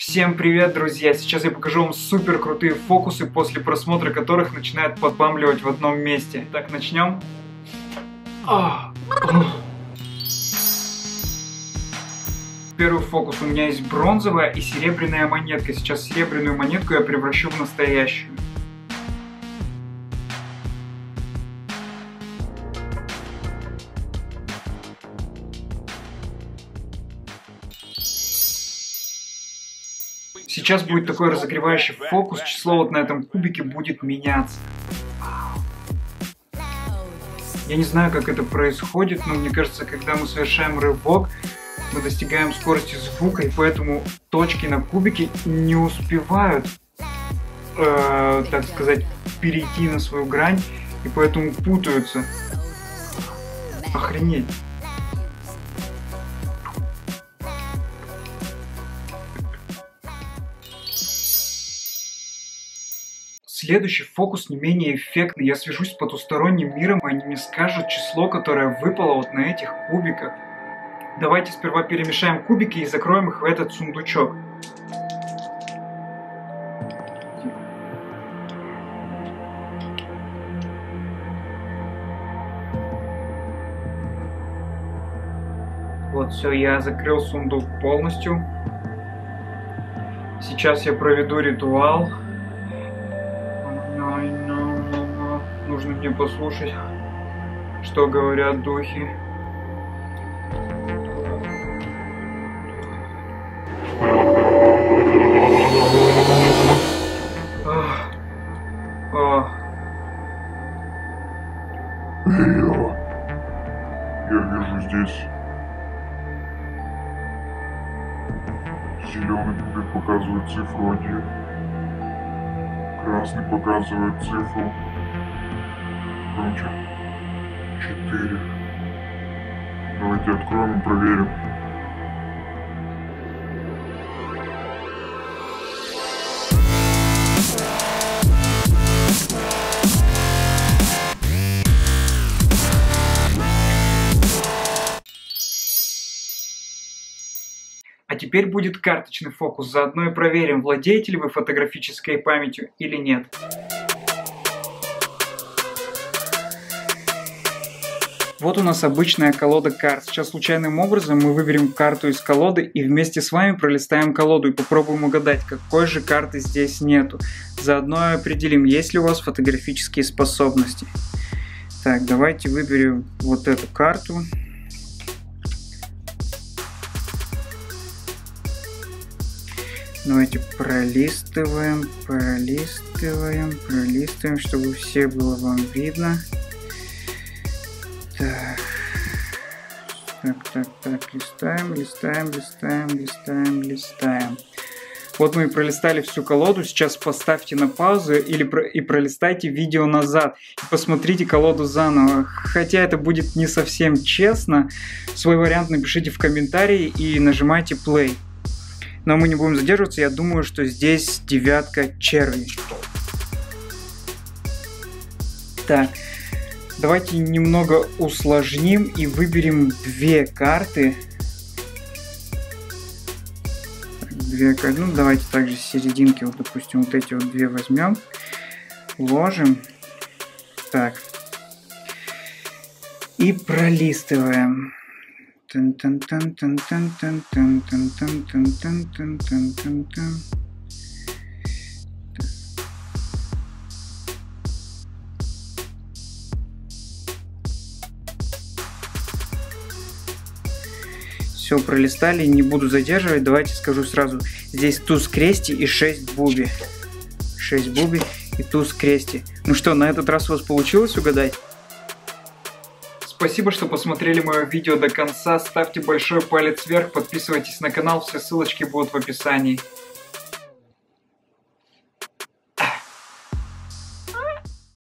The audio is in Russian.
Всем привет, друзья! Сейчас я покажу вам супер крутые фокусы, после просмотра которых начинает подбамбливать в одном месте. Так, начнем. Первый фокус. У меня есть бронзовая и серебряная монетка. Сейчас серебряную монетку я превращу в настоящую. Сейчас будет такой разогревающий фокус, число вот на этом кубике будет меняться. Я не знаю, как это происходит, но мне кажется, когда мы совершаем рывок, мы достигаем скорости звука, и поэтому точки на кубике не успевают, так сказать, перейти на свою грань, и поэтому путаются. Охренеть. Следующий фокус не менее эффектный. Я свяжусь с потусторонним миром, и они мне скажут число, которое выпало вот на этих кубиках. Давайте сперва перемешаем кубики и закроем их в этот сундучок. Вот все, я закрыл сундук полностью. Сейчас я проведу ритуал. Нужно мне послушать, что говорят духи. Я вижу здесь зеленый кубик показывает цифру 1, красный показывает цифру громче 4. Давайте откроем и проверим. А теперь будет карточный фокус. Заодно и проверим, владеете ли вы фотографической памятью или нет. Вот у нас обычная колода карт. Сейчас случайным образом мы выберем карту из колоды и вместе с вами пролистаем колоду и попробуем угадать, какой же карты здесь нету. Заодно определим, есть ли у вас фотографические способности. Так, давайте выберем вот эту карту. Давайте пролистываем, чтобы все было вам видно. Так, листаем. Вот мы и пролистали всю колоду. Сейчас поставьте на паузу и пролистайте видео назад. И посмотрите колоду заново. Хотя это будет не совсем честно. Свой вариант напишите в комментарии и нажимайте play. Но мы не будем задерживаться. Я думаю, что здесь девятка черви. Так. Давайте немного усложним и выберем две карты. Ну, давайте также с серединки, вот, допустим, вот эти вот две возьмем. Ложим. Так. И пролистываем. Все, пролистали, не буду задерживать, давайте скажу сразу. Здесь туз крести и 6 буби. 6 буби и туз крести. Ну что, на этот раз у вас получилось угадать? Спасибо, что посмотрели мое видео до конца. Ставьте большой палец вверх, подписывайтесь на канал, все ссылочки будут в описании.